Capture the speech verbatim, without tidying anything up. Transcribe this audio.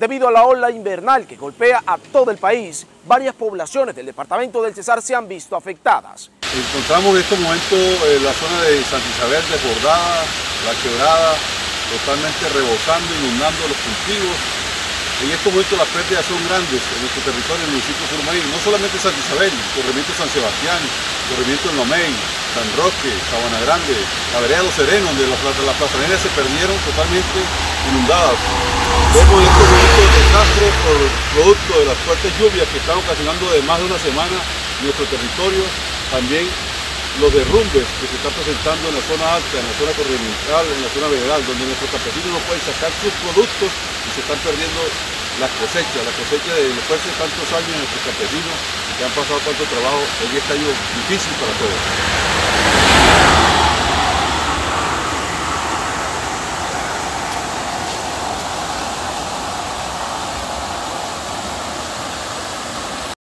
Debido a la ola invernal que golpea a todo el país, varias poblaciones del departamento del Cesar se han visto afectadas. Encontramos en estos momentos eh, la zona de Santa Isabel desbordada, la quebrada, totalmente rebosando, inundando los cultivos. En estos momentos las pérdidas son grandes en nuestro territorio, en el municipio de Surumay, no solamente Santa Isabel, corregimiento San Sebastián, corregimiento El Lomey, San Roque, Sabana Grande, la vereda Los Serenos, donde las, las plazaneras se perdieron totalmente inundadas. Vemos en estos momentos desastres por producto de las fuertes lluvias que están ocasionando de más de una semana en nuestro territorio, también los derrumbes que se están presentando en la zona alta, en la zona corremental, en la zona veredal, donde nuestros campesinos no pueden sacar sus productos y se están perdiendo las cosechas, la cosecha de después de tantos años de nuestros campesinos que han pasado tanto trabajo en este año difícil para todos.